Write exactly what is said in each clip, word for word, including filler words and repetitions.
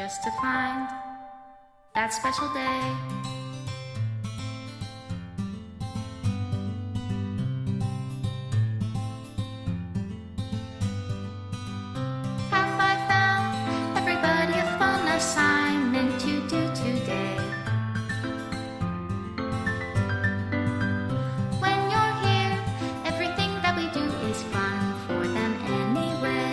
just to find that special day. Have I found everybody a fun assignment to do today? When you're here, everything that we do is fun for them anyway.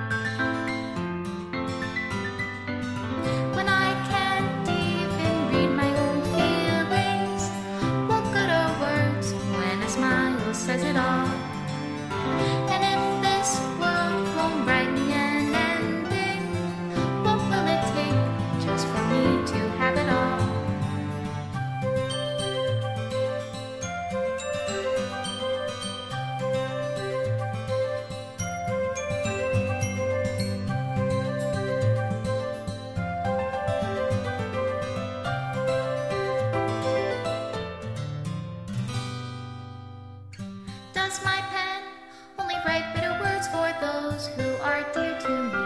When I can't even read my own feelings, what good are words when a smile says it all? And if this world won't write me an ending, what will it take just for me to have it all? Does my pen only write bitter words for those who are dear to me?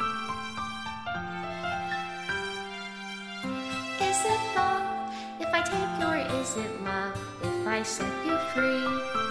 Is it love if I take you, or is it love if I set you free?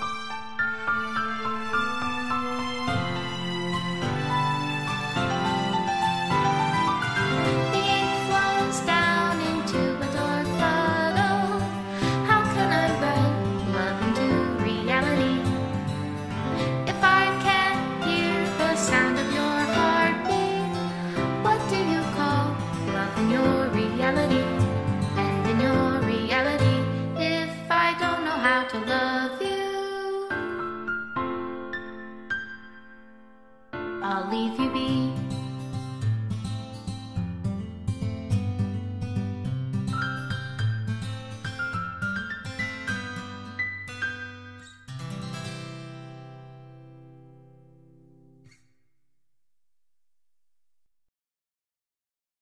The ink flows down into a dark puddle. How can I write love into reality if I can't hear the sound of your heartbeat? What do you call love in your reality? And in your reality, if I don't know how to love you, I'll leave you be.